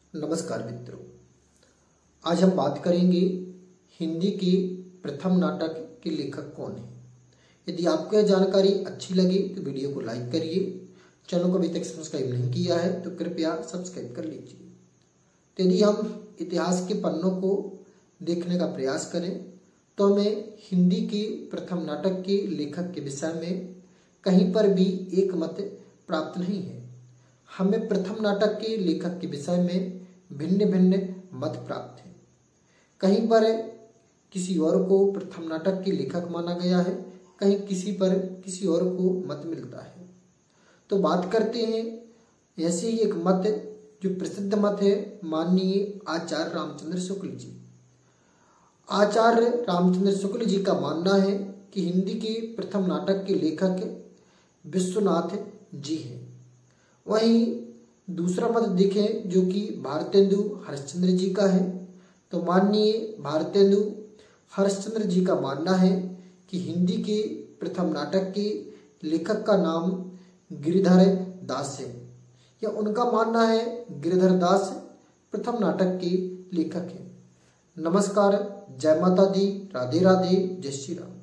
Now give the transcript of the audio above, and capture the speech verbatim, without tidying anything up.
नमस्कार मित्रों, आज हम बात करेंगे हिंदी के प्रथम नाटक के लेखक कौन हैं। यदि आपको यह जानकारी अच्छी लगे तो वीडियो को लाइक करिए। चैनल को अभी तक सब्सक्राइब नहीं किया है तो कृपया सब्सक्राइब कर लीजिए। तो यदि हम इतिहास के पन्नों को देखने का प्रयास करें तो हमें हिंदी के प्रथम नाटक के लेखक के विषय में कहीं पर भी एक मत प्राप्त नहीं है। हमें प्रथम नाटक के लेखक के विषय में भिन्न भिन्न मत प्राप्त हैं। कहीं पर किसी और को प्रथम नाटक के लेखक माना गया है, कहीं किसी पर किसी और को मत मिलता है। तो बात करते हैं ऐसे ही एक मत जो प्रसिद्ध मत है, माननीय आचार्य रामचंद्र शुक्ल जी। आचार्य रामचंद्र शुक्ल जी का मानना है कि हिंदी के प्रथम नाटक के लेखक विश्वनाथ जी हैं। वहीं दूसरा मत देखें जो कि भारतेंदु हरिश्चंद्र जी का है, तो माननीय भारतेंदु हरिश्चंद्र जी का मानना है कि हिंदी के प्रथम नाटक के लेखक का नाम गिरिधर दास है, या उनका मानना है गिरिधर दास प्रथम नाटक के लेखक हैं। नमस्कार, जय माता दी, राधे राधे, जय श्री राम।